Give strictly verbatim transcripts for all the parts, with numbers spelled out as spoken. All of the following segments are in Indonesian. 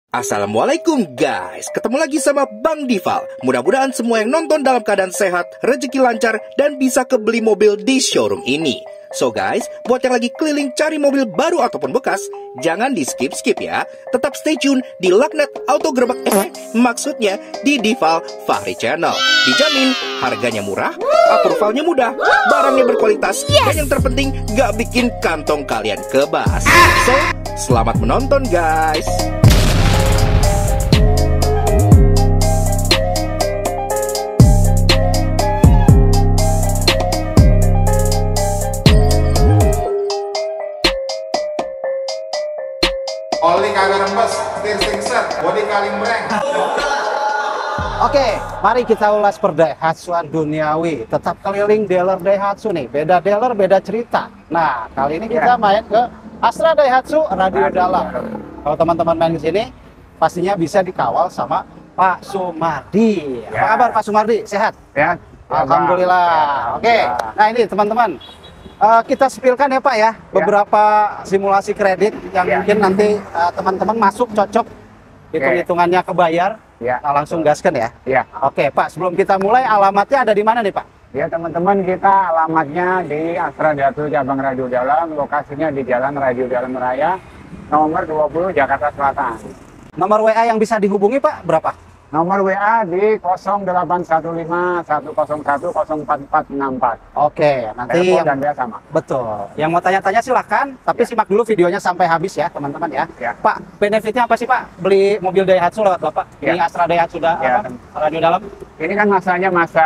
Assalamualaikum guys, ketemu lagi sama Bang Dival. Mudah-mudahan semua yang nonton dalam keadaan sehat, rezeki lancar, dan bisa kebeli mobil di showroom ini. So guys, buat yang lagi keliling cari mobil baru ataupun bekas, jangan di skip-skip ya. Tetap stay tune di Laknat Auto Gerbek, eh, maksudnya di Dival Fahri Channel. Dijamin harganya murah, approvalnya mudah, barangnya berkualitas, dan yang terpenting gak bikin kantong kalian kebas. So, selamat menonton guys. Oli kagak rembes, setir singset, bodi kaling breng. Oke, mari kita ulas per Daihatsu duniawi. Tetap keliling dealer Daihatsu nih. Beda dealer, beda cerita. Nah, kali ini kita main ke Astra Daihatsu Radio Dalam. Kalau teman-teman main ke sini, pastinya bisa dikawal sama Pak Sumardi. Apa kabar Pak Sumardi? Sehat? Ya. Alhamdulillah. Oke, nah ini teman-teman. Uh, kita spilkan ya Pak ya, beberapa simulasi kredit yang ya. mungkin nanti uh, teman-teman masuk cocok, hitung-hitungannya kebayar, ya. Nah, langsung gaskan ya. Ya. Oke Pak, sebelum kita mulai alamatnya ada di mana nih Pak? Ya teman-teman, kita alamatnya di Astra Daihatsu Cabang Radio Dalam, lokasinya di Jalan Radio Dalam Raya, nomor dua puluh Jakarta Selatan. Nomor W A yang bisa dihubungi Pak berapa? Nomor W A di nol delapan satu lima satu nol satu nol empat empat enam empat. Oke, nanti telepon yang dan dia sama. Betul. Yang mau tanya-tanya silahkan, tapi Ya. simak dulu videonya sampai habis ya teman-teman ya. Ya. Pak, benefitnya apa sih Pak beli mobil Daihatsu lewat Bapak? Ya. Ini Astra Daihatsu da, Ya. apa, Radio Dalam. Ini kan masanya masa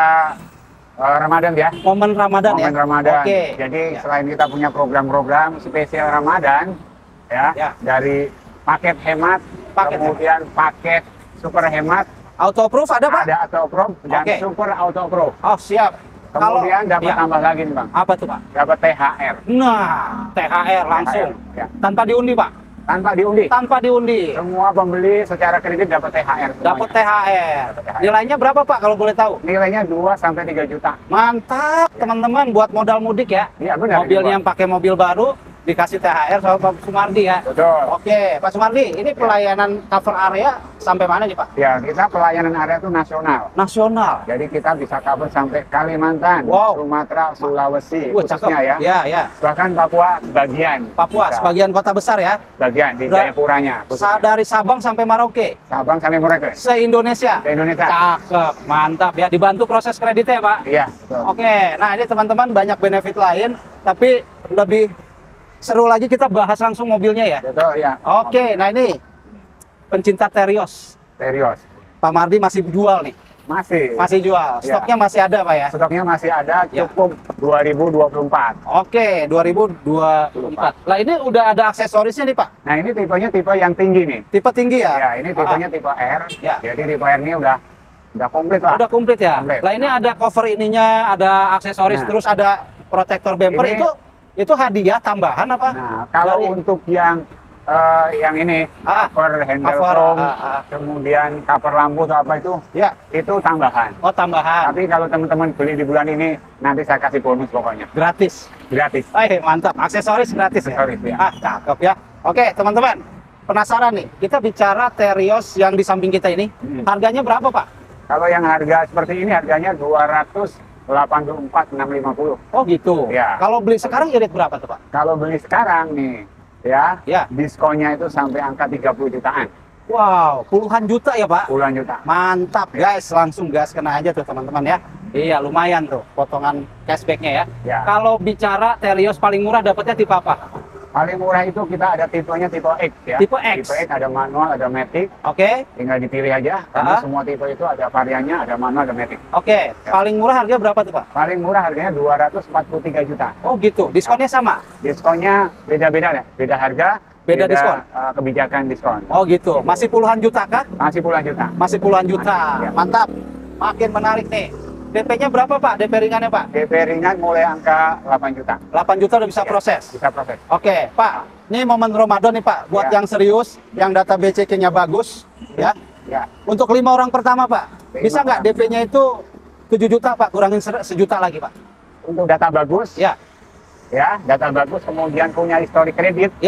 uh, Ramadan ya. Momen Ramadan Momen ya. Ramadan. Oke. Jadi Ya. selain kita punya program-program spesial Ramadan, ya, Ya. dari paket hemat, Paket kemudian paket super hemat, Auto approve ada Pak? ada auto approve dan Oke. super auto approve. Oh siap. Kemudian dapat ya. tambah lagi nih Bang, Apa tuh Pak? dapat T H R. Nah, T H R langsung. T H R, ya. Tanpa diundi Pak? Tanpa diundi. Tanpa diundi. Semua pembeli secara kredit dapat T H R. semuanya. Dapat T H R. Dapat T H R. Nilainya berapa Pak kalau boleh tahu? Nilainya dua sampai tiga juta. Mantap teman-teman buat modal mudik ya. Iya benar. Mobilnya ini, yang pakai mobil baru dikasih T H R sama Pak Sumardi ya. Betul. Oke, Pak Sumardi, ini pelayanan cover area sampai mana nih Pak? Ya, kita pelayanan area itu nasional. Nasional. Jadi kita bisa cover sampai Kalimantan, Wow. Sumatera, Sulawesi, Wah, cakep. khususnya ya. Ya, ya. Bahkan Papua sebagian. Papua, Bisa. sebagian kota besar ya. Bagian di Ber- Jayapuranya. Sa- Dari Sabang sampai Merauke, Sabang sampai Merauke. se-Indonesia. Ke Indonesia. Cakep, mantap ya. Dibantu proses kreditnya ya Pak. Iya, betul. Oke, nah ini teman-teman banyak benefit lain, tapi lebih seru lagi kita bahas langsung mobilnya ya. Betul, ya. Oke, nah ini pencinta Terios, Serius. Pak Mardi masih jual nih, Masih. masih jual. Ya. Stoknya masih ada Pak ya? Stoknya masih ada, Ya. cukup dua ribu dua puluh empat. Oke, dua ribu dua puluh empat. Lah ini udah ada aksesorisnya nih Pak, Nah, ini tipenya tipe yang tinggi nih. tipe tinggi ya? Ya, ini tipenya tipe R. Ya. Jadi tipe R ini udah udah komplit lah. Udah komplit ya? Komplit. Lah ini ada cover ininya, ada aksesoris, Nah. terus ada protektor bumper. Ini- itu itu hadiah tambahan apa? Nah, kalau Dari- untuk yang eh, yang ini Ah, cover handle cover, chrome, ah, ah. kemudian cover lampu atau apa itu, Ya, itu tambahan. oh tambahan, Tapi kalau teman-teman beli di bulan ini, nanti saya kasih bonus pokoknya. gratis. Gratis. Eh, mantap, aksesoris gratis ya? Aksesoris, ya. Ah, cakep ya. Oke, teman-teman, penasaran nih, kita bicara Terios yang di samping kita ini, Hmm. harganya berapa Pak? Kalau yang harga seperti ini, harganya dua ratus delapan puluh empat ribu enam ratus lima puluh. Oh gitu. Ya. Kalau beli sekarang irit berapa tuh Pak? Kalau beli sekarang nih, ya, Ya. diskonnya itu sampai angka tiga puluh jutaan. Wow, puluhan juta ya Pak? Puluhan juta. Mantap guys, langsung gas kena aja tuh teman-teman ya. Iya, lumayan tuh potongan cashbacknya ya. Ya. Kalau bicara Terios paling murah dapatnya tipe apa? Paling murah itu kita ada tipenya tipe X ya. Tipe X. Tipe X ada manual, ada matic. Oke, Tinggal dipilih aja, karena Ah. semua tipe itu ada variannya, ada manual, ada matic. oke. Paling murah harga berapa tuh Pak? Paling murah harganya dua ratus empat puluh tiga juta. Oh gitu, diskonnya sama? Diskonnya beda-beda ya, beda harga, Beda diskon? eh, kebijakan diskon. Oh gitu, masih puluhan juta kah? Masih puluhan juta. Masih puluhan juta, Ya. mantap. Makin menarik nih. D P-nya berapa Pak? D P ringannya Pak? D P ringan mulai angka delapan juta. delapan juta udah bisa Ya, proses? Bisa proses. Oke Pak, ini momen Ramadan nih Pak, buat Ya. yang serius, yang data B C K-nya bagus, ya. Ya, Untuk lima orang pertama Pak, Lima bisa nggak orang. D P-nya itu tujuh juta Pak, kurangin se- sejuta lagi Pak? untuk data bagus, Ya, ya, data bagus, kemudian punya histori kredit, ya.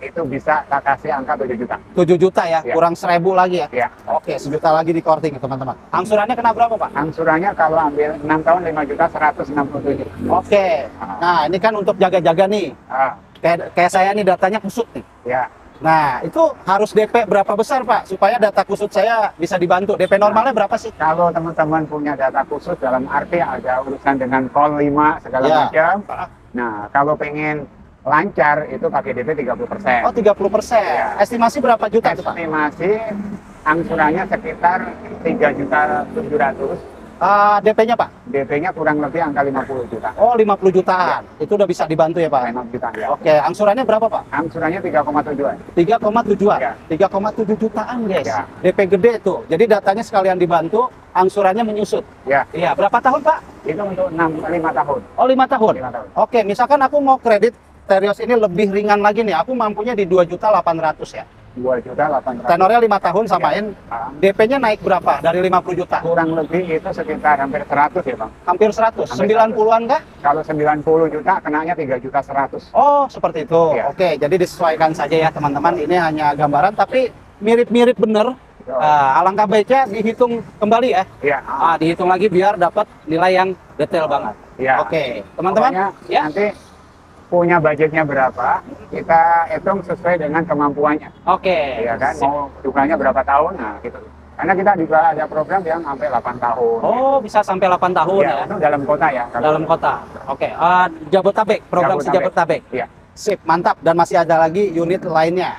itu bisa tak kasih angka tujuh juta. tujuh juta ya, Ya. kurang seribu lagi ya. Ya. Oke, sejuta lagi di korting teman-teman. Angsurannya kena berapa Pak? Angsurannya kalau ambil enam tahun lima juta seratus enam puluh tujuh. Oke, nah ini kan untuk jaga-jaga nih. Ah, Kayak, kayak saya nih datanya kusut nih. ya. Nah, itu harus D P berapa besar Pak? Supaya data kusut saya bisa dibantu. D P normalnya berapa sih? Kalau teman-teman punya data khusus dalam arti ada urusan dengan call lima segala Ya. macam. Nah, kalau pengen lancar itu pakai D P tiga puluh persen. Oh, tiga puluh persen. Ya. Estimasi berapa juta itu Pak? Estimasi angsurannya sekitar tiga juta tujuh ratus. Ah, D P-nya Pak? D P-nya kurang lebih angka lima puluh juta. Oh, lima puluh jutaan. Itu udah bisa dibantu ya Pak? enam juta ya. Oke, angsurannya berapa Pak? Angsurannya tiga koma tujuh. tiga koma tujuh-an. Ya. tiga koma tujuh jutaan guys. Ya. D P gede tuh. Jadi datanya sekalian dibantu, angsurannya menyusut. Ya, Iya, berapa tahun Pak? itu untuk enam lima tahun. Oh, lima tahun. lima tahun. Oke, misalkan aku mau kredit Terios ini lebih ringan lagi nih. Aku mampunya di dua juta delapan ratus ya. dua juta delapan ratus. Tenornya lima tahun samain. Ah, D P-nya naik berapa? Dari lima puluh juta. kurang lebih itu sekitar hampir seratus ya, Bang. Hampir seratus. Hampir sembilan puluhan kah? Kalau sembilan puluh juta kenanya tiga juta seratus. Oh, seperti itu. Iya. Oke, jadi disesuaikan saja ya teman-teman. Ini hanya gambaran tapi mirip-mirip bener. Betul. Ah, alangkah baiknya dihitung kembali ya. Iya. Ah, dihitung lagi biar dapat nilai yang detail banget. Iya. Oke, teman-teman. Pokoknya Ya. nanti punya budgetnya berapa, kita hitung sesuai dengan kemampuannya. Oke. Iya kan, Sip. mau jumlahnya berapa tahun, nah gitu. Karena kita juga ada program yang sampai delapan tahun. Oh, bisa sampai delapan tahun Iya, ya. itu dalam kota ya. Kalau Dalam kota. Oke, ah, Jabotabek, program Jabotabek. sejabotabek. Iya. Sip, mantap. Dan masih ada lagi unit lainnya.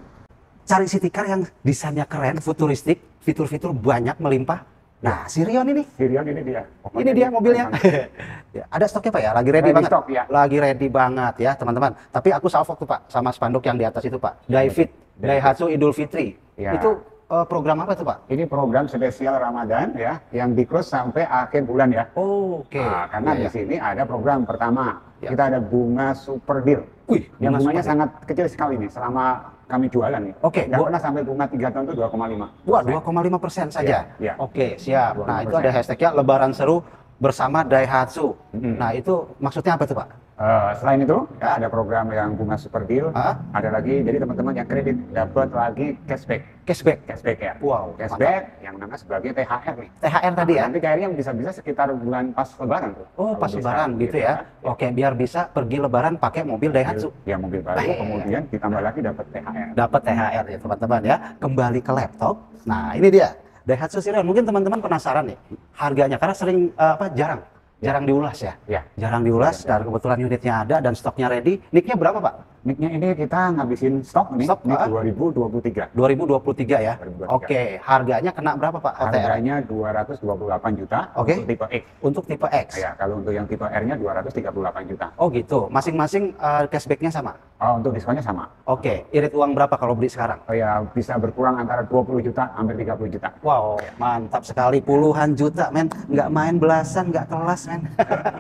Cari city car yang desainnya keren, futuristik, fitur-fitur banyak melimpah. Nah, Sirion ini. Sirion ini dia. Ini dia mobilnya. Ya, ada stoknya Pak ya? Lagi ready, Ready banget. stock, ya. Lagi ready banget ya, teman-teman. Tapi aku salvok tuh Pak sama spanduk yang di atas itu Pak. Daifit, Daihatsu Idul Fitri. Ya. Itu eh, program apa tuh Pak? Ini program spesial Ramadan ya, yang di close sampai akhir bulan ya. Oh, oke. Nah, karena Ya, di ya. sini ada program pertama, Ya. kita ada bunga super deal. Wih, Yang bunga bunganya super sangat kecil sekali nih selama kami jualan nih. Oke, Nggak bu- pernah sampai bunga tiga tahun itu dua koma lima. Wah, dua koma lima persen saja. Iya, iya. Oke, siap. Nah, itu dua koma lima persen. ada hashtagnya Lebaran Seru bersama Daihatsu. Mm-mm. Nah, itu maksudnya apa tuh Pak? Eh, selain itu, ya, ada program yang bunga super deal. Ah? Ada lagi, jadi teman-teman yang kredit dapat lagi cashback. Cashback. Cashback ya. Wow, Cashback yang namanya sebagai T H R nih. T H R tadi ya? Nanti kayaknya bisa-bisa sekitar bulan pas lebaran tuh. Oh, Kalau pas bisa, lebaran gitu ya. Oke, biar bisa pergi lebaran pakai mobil Daihatsu. Ya mobil baru, Eh. kemudian ditambah lagi dapat T H R. Dapat T H R ya, teman-teman ya. Kembali ke laptop. Nah, ini dia. Daihatsu Sirion. Mungkin teman-teman penasaran nih harganya karena sering eh, apa jarang jarang diulas ya. Ya. Jarang diulas dan kebetulan unitnya ada dan stoknya ready. Nicknya berapa Pak? Nicknya ini kita ngabisin stok nih, Stok, nih ah? dua ribu dua puluh tiga. dua ribu dua puluh tiga ya. dua ribu dua puluh tiga. Oke, harganya kena berapa Pak? O T R Harganya dua ratus dua puluh delapan juta Oke. untuk tipe X. untuk tipe X. Ya, kalau untuk yang tipe R-nya dua ratus tiga puluh delapan juta. Oh gitu. Masing-masing eh, cashbacknya sama. Oh, untuk diskonnya sama. Oke, irit uang berapa kalau beli sekarang? Oh ya, bisa berkurang antara dua puluh juta hampir tiga puluh juta. Wow, mantap sekali. Puluhan juta, men. Nggak main belasan, nggak kelas, men.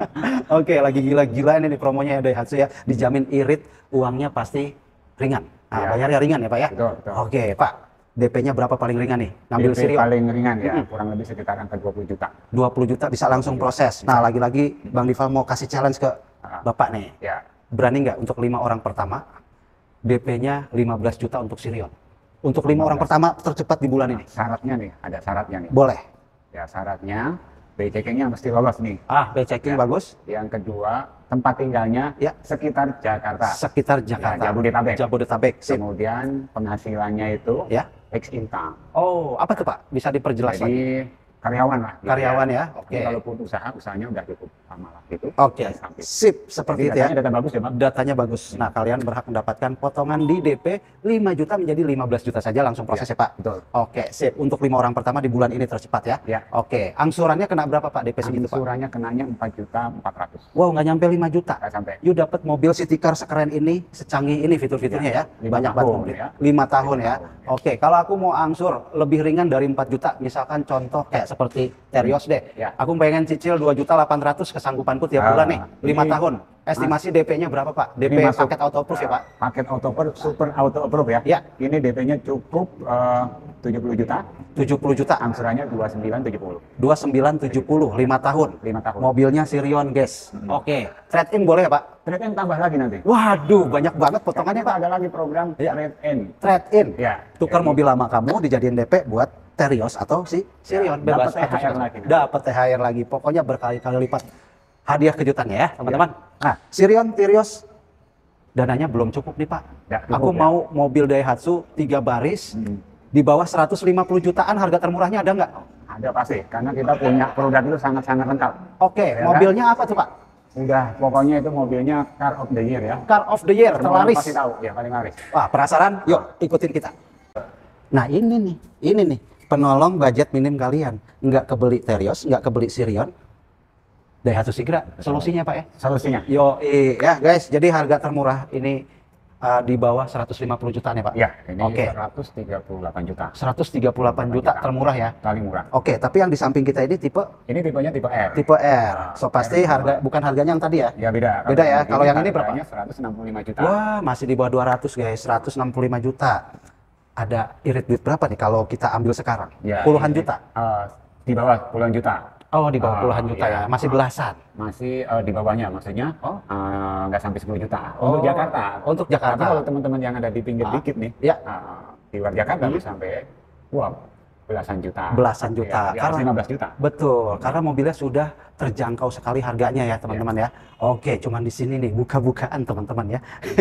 Oke, lagi gila-gila ini nih promonya Daihatsu ya. Dijamin irit, uangnya pasti ringan. Nah, Ya. bayarnya ringan ya, Pak ya? Betul, betul. Oke, Pak. D P-nya berapa paling ringan nih? Ngambil D P Sirion. paling ringan ya, Mm-mm. kurang lebih sekitar angka dua puluh juta. dua puluh juta bisa langsung proses. Nah, lagi-lagi Bang Dival mau kasih challenge ke Ah. Bapak nih. Ya, Berani nggak untuk lima orang pertama, D P-nya lima belas juta untuk Sirion? Untuk lima orang lima belas. pertama tercepat di bulan ini? syaratnya nih, ada syaratnya nih. Boleh. Ya, syaratnya B checkingnya mesti lolos nih. Ah, B checking Ya. bagus. Yang kedua, tempat tinggalnya Ya. sekitar Jakarta. Sekitar Jakarta. Ya, Jabodetabek. Jabodetabek. Sip. Kemudian penghasilannya itu Ya. ex income. Oh, apa tuh Pak? Bisa diperjelas lagi? Jadi karyawan lah. gitu Karyawan ya. Tapi Oke. Kalaupun usaha, usahanya udah cukup lama lah gitu. Oke. Udah sampai. Sip, seperti itu Jadi ya. datanya data bagus ya, Bang. Datanya bagus. Nah, kalian berhak mendapatkan potongan di D P lima juta menjadi lima belas juta saja langsung proses ya, Pak. Betul. Oke, sip. Untuk lima orang pertama di bulan ini tercepat ya. Ya. Oke. Angsurannya kena berapa Pak D P segitu Pak? Angsurannya kenanya empat juta empat ratus. Wow, nggak nyampe lima juta. Nggak sampai. You dapat mobil city car sekeren ini, secanggih ini fitur-fiturnya ya. Ya, lima Banyak banget tahun mobil. ya. lima tahun Lima ya. tahun, ya. Oke, kalau aku mau angsur lebih ringan dari empat juta, misalkan contoh kayak seperti Terios deh. Ya. Aku pengen cicil dua juta delapan ratus kesanggupanku tiap Ah, bulan nih, lima ini- tahun. Estimasi D P-nya berapa Pak? D P Ini masuk, paket auto approve ya Pak? Paket auto approve, super auto approve ya. Ya. Ini D P-nya cukup eh, tujuh puluh juta, tujuh puluh juta. angsurannya dua puluh sembilan tujuh puluh. dua puluh sembilan tujuh puluh, lima tahun. lima tahun. Mobilnya Sirion, guys. Oke. Trade in boleh ya Pak? Trade in tambah lagi nanti. Waduh, banyak banget potongannya Kita Pak. ada lagi program Ya. trade in. Trade in. Ya. Tukar Jadi- mobil lama kamu dijadiin D P buat Terios atau si Sirion, Ya, bebas. dapat T H R lagi. Dapat T H R lagi. Pokoknya berkali-kali lipat hadiah kejutannya ya, teman-teman. Nah, Sirion, Terios dananya belum cukup nih Pak. Ya, cukup, Aku ya. mau mobil Daihatsu tiga baris Hmm. di bawah seratus lima puluh jutaan, harga termurahnya ada nggak? Ada pasti, karena kita punya produk itu sangat-sangat lengkap. Oke, Ya, mobilnya apa tuh Pak? Udah, pokoknya itu mobilnya car of the year ya. Car of the year, Semua orang terlaris. pasti tahu, ya paling laris. Wah, penasaran? Yuk, ikutin kita. Nah, ini nih, ini nih, penolong budget minim kalian. Nggak kebeli Terios, nggak kebeli Sirion, Daihatsu Sigra. Solusinya Pak ya? Solusinya. Yo, ya guys, jadi harga termurah ini uh, di bawah seratus lima puluh jutaan ya Pak? Ya, ini Oke. seratus tiga puluh delapan juta. seratus tiga puluh delapan juta termurah ya? Paling murah. Oke, tapi yang di samping kita ini tipe Ini tipenya tipe R. tipe R. So pasti harga bukan harganya yang tadi ya? Ya beda. Beda ya? Kalau yang ini berapa? Harganya seratus enam puluh lima juta. Wah, masih di bawah dua ratus guys, seratus enam puluh lima juta. Ada irit duit berapa nih kalau kita ambil sekarang? Ya, Puluhan ini, juta? eh, di bawah puluhan juta. Oh, di bawah Ah, puluhan juta iya. ya, masih belasan. Masih eh, di bawahnya, maksudnya Oh. eh, nggak sampai sepuluh juta. Oh, Untuk Jakarta. untuk Jakarta. Tapi kalau teman-teman yang ada di pinggir Ah, dikit nih, ya. eh, di luar Jakarta Hmm. bisa sampai wow, belasan juta. Belasan juta. Ya, di atas lima belas juta. Betul, karena mobilnya sudah terjangkau sekali harganya ya teman-teman ya. Oke, cuman di sini nih buka-bukaan teman-teman ya.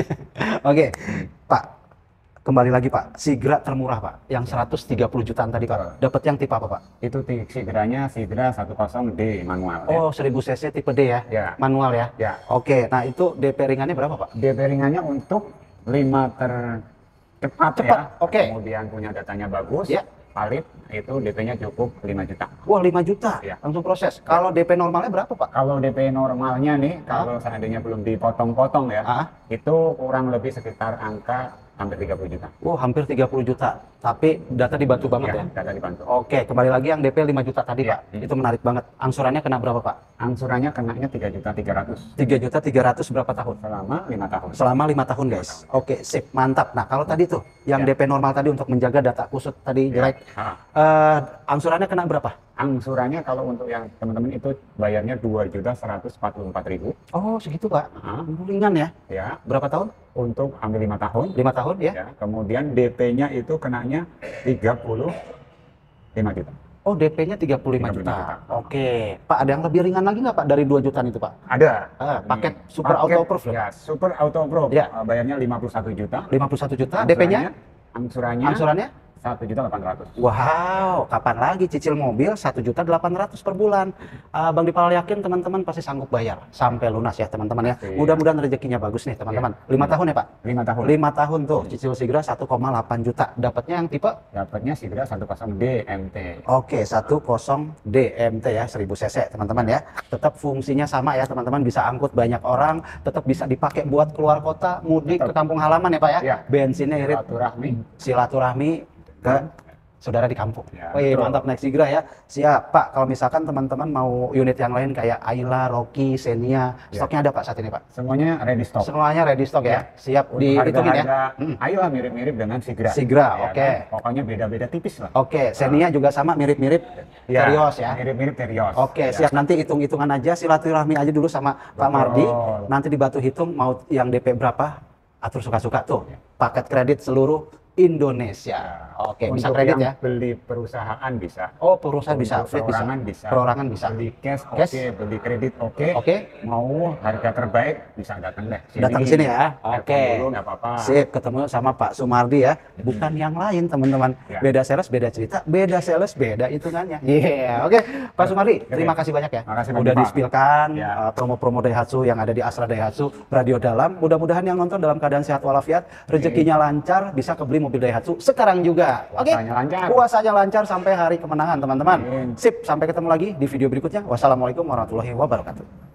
Oke, Pak. Kembali lagi Pak, Sigra termurah Pak, yang seratus tiga puluh jutaan tadi Pak. Dapat yang tipe apa Pak? Itu ti- Sigranya Sigra seratus D manual. ya. Oh, seribu cc tipe D ya? Ya. Manual ya? Ya. Oke, nah itu D P ringannya berapa Pak? D P ringannya untuk lima tercepat Cepat, ya. oke. Kemudian punya datanya bagus, Ya. valid, itu D P-nya cukup lima juta. Wah, lima juta, Ya. langsung proses. Kalau D P normalnya berapa Pak? Kalau D P normalnya nih, kalau seandainya belum dipotong-potong ya, Ah. itu kurang lebih sekitar angka hampir tiga puluh juta. Oh, hampir tiga puluh juta. Tapi data dibantu banget ya? Ya, data dibantu. Oke, kembali lagi yang D P lima juta tadi Ya. Pak. Itu menarik banget. Angsurannya kena berapa Pak? Angsurannya kenanya tiga juta tiga ratus tiga juta tiga ratus berapa tahun? selama lima tahun. Selama lima tahun guys. Oke, sip, mantap. Nah, kalau tadi tuh yang Ya. D P normal tadi untuk menjaga data kusut tadi Ya. jelek, Ah. eh, angsurannya kena berapa? Angsurannya kalau untuk yang teman-teman itu bayarnya dua juta seratus empat puluh empat ribu. Oh, segitu Pak. Ah. Ringan ya. Ya, Berapa tahun? untuk ambil lima tahun. lima tahun ya. Ya, kemudian D P-nya itu kenanya tiga puluh lima juta. Oh, D P-nya tiga puluh lima tiga puluh lima juta. juta. Oke. Pak, ada yang lebih ringan lagi nggak Pak dari dua jutaan itu Pak? Ada. Ah, Ini paket Super paket, Auto Approve Ya, Super Auto Approve. Ya. Uh, bayarnya lima puluh satu juta. lima puluh satu juta. D P-nya? Angsurannya Angsurannya? satu juta delapan ratus. Wow, kapan lagi cicil mobil satu juta delapan ratus per bulan? Ah, Bang Dipal yakin teman-teman pasti sanggup bayar sampai lunas ya teman-teman ya. Pasti. Mudah-mudahan rezekinya bagus nih teman-teman. Lima tahun ya Pak? lima tahun. Lima tahun tuh cicil Sigra satu koma delapan juta. Dapatnya yang tipe? Dapatnya Sigra seratus D M T. Oke, seratus D M T ya, seribu cc teman-teman ya. Tetap fungsinya sama ya teman-teman, bisa angkut banyak orang, tetap bisa dipakai buat keluar kota, mudik ke Tetap. kampung halaman ya Pak ya. Ya. Bensinnya irit, Silaturahmi. silaturahmi ke saudara di kampung. Ya, Wih, betul. mantap naik Sigra ya. Siap Pak, kalau misalkan teman-teman mau unit yang lain kayak Ayla, Rocky, Xenia, Ya. stoknya ada Pak saat ini Pak? Semuanya ready stock. Semuanya ready stock ya. Siap Untuk dihitungin ya. harga-harga, Hmm. ayolah mirip-mirip dengan Sigra. Sigra, Ya oke. kan? Pokoknya beda-beda tipis lah. Oke, Xenia juga sama mirip-mirip Terios ya. Mirip-mirip Terios. Oke, Ya. siap, nanti hitung-hitungan aja, silaturahmi aja dulu sama Pak Betul. Mardi. Nanti dibantu hitung mau yang D P berapa, atur suka-suka tuh. Paket kredit seluruh Indonesia. Oke, bisa Untuk kredit yang ya. beli perusahaan bisa. Oh, perusahaan bisa, Untuk fleet bisa. perorangan bisa. Perorangan bisa. Beli cash oke, Cash. beli kredit oke. Oke. Mau harga terbaik bisa datang deh. Datang sini ya. Telepon Oke. dulu, nggak apa-apa. Sip, ketemu sama Pak Sumardi ya. Bukan yang lain, teman-teman. Ya. Beda sales, beda cerita. Beda sales, beda hitungannya. Iya, oke. Pak Sumardi, terima kasih banyak ya. Makasih banyak, Udah Pak. di-spillkan Ya. uh, promo-promo Daihatsu yang ada di Astra Daihatsu Radio Dalam. Mudah-mudahan yang nonton dalam keadaan sehat walafiat, rezekinya lancar, bisa kebeli mobil Daihatsu sekarang juga. Oke. Puasanya lancar. Puasanya lancar sampai hari kemenangan, teman-teman. Amin. Sip, sampai ketemu lagi di video berikutnya. Wassalamualaikum warahmatullahi wabarakatuh.